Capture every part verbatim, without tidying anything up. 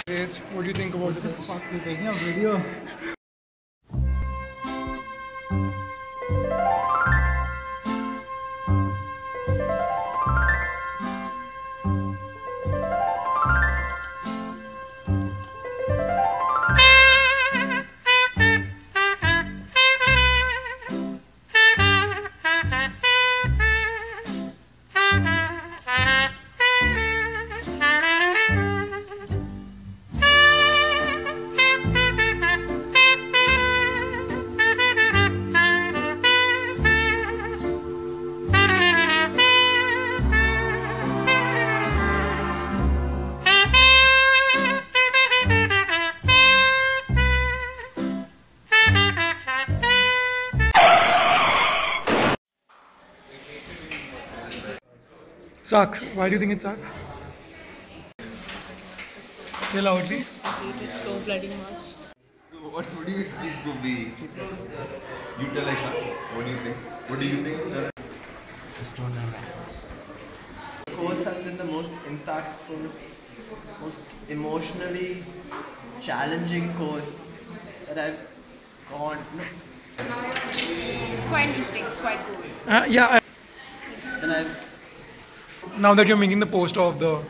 Yes, what do you think about this? Fuck, you're taking a video. Sucks. Why do you think it sucks? Say loudly. I hate it so bloody much. What would you think would be? You tell us, huh? What do you think? What do you think? Just don't know. The course has been the most impactful, most emotionally challenging course that I've gone. It's quite interesting. It's quite cool. Uh, yeah. I And I've Now that you're making the poster of the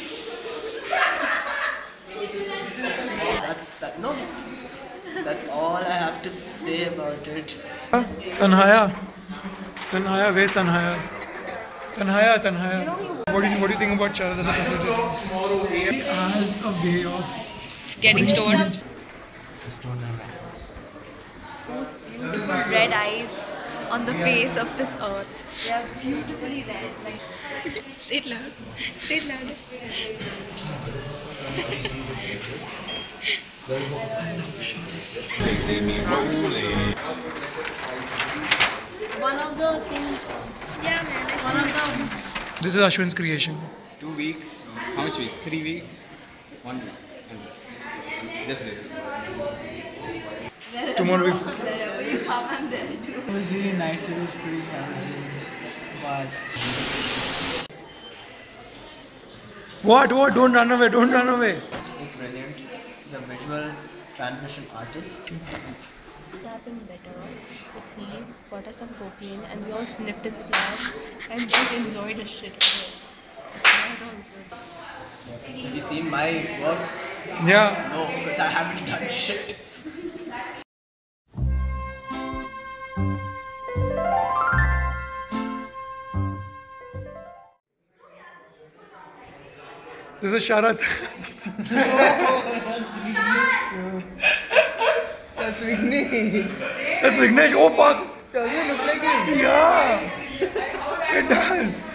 that's that no. That's all I have to say about it. Tanhaya, Tanhaya, where's Tanhaya? Tanhaya, Tanhaya. What do you what do you think about Sharat as a facilitator? He has a way of Getting stoned. Just don't know. Those beautiful red eyes on the face of this earth. They are beautifully red. Like, say it loud. Say it loud. They see me rolling. One of the things. Yeah, man. I one of the. This is Ashwin's creation. Two weeks. How much weeks? Three weeks? One week. And this. Just this. Tomorrow we Wherever you come, I'm there too. It was really nice. It was pretty challenging, but What? What? Don't run away! Don't run away! It's brilliant. He's a visual transmission artist. It happened better if he got us some cocaine and we all sniffed in the class and just enjoyed the shit of it. It's not all good. Have you seen my work? Yeah. No, because I haven't done shit. This is Sharat. That's Vignesh. That's Vignesh. Oh fuck! Doesn't it look like him? Yeah. It does.